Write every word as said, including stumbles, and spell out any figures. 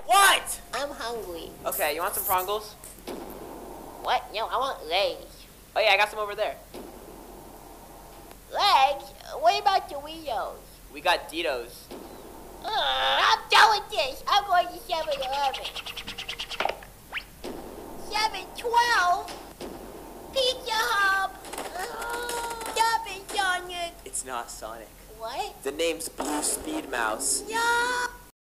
What? I'm hungry. Okay, you want some prongles? What? No, I want legs. Oh yeah, I got some over there. Legs? What about Doritos? We got Ditos. Uh, I'm done with this. I'm going to seven eleven. seven twelve? Pizza Hut. Uh, Stop it, Sonic. It's not Sonic. What? The name's Blue Speed Mouse. No.